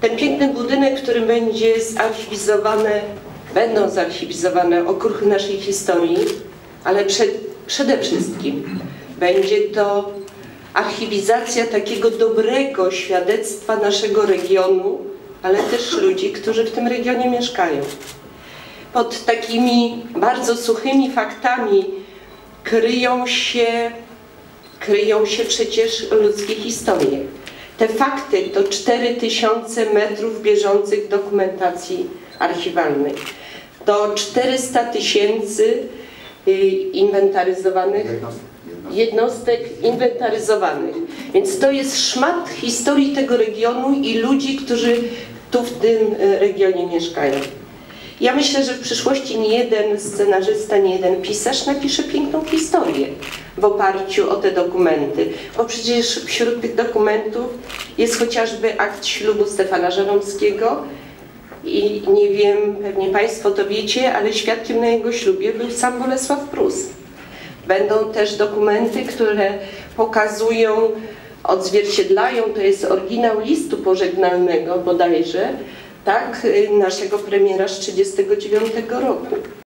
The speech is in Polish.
Ten piękny budynek, w którym będą zarchiwizowane okruchy naszej historii, ale przede wszystkim będzie to archiwizacja takiego dobrego świadectwa naszego regionu, ale też ludzi, którzy w tym regionie mieszkają. Pod takimi bardzo suchymi faktami kryją się przecież ludzkie historie. Te fakty to 4000 metrów bieżących dokumentacji archiwalnej, to 400 000 inwentaryzowanych jednostek inwentaryzowanych. Więc to jest szmat historii tego regionu i ludzi, którzy tu w tym regionie mieszkają. Ja myślę, że w przyszłości nie jeden scenarzysta, nie jeden pisarz napisze piękną historię w oparciu o te dokumenty, bo przecież wśród tych dokumentów jest chociażby akt ślubu Stefana Żeromskiego i nie wiem, pewnie Państwo to wiecie, ale świadkiem na jego ślubie był sam Bolesław Prus. Będą też dokumenty, które pokazują, odzwierciedlają, to jest oryginał listu pożegnalnego bodajże, tak, naszego premiera z 1939 roku.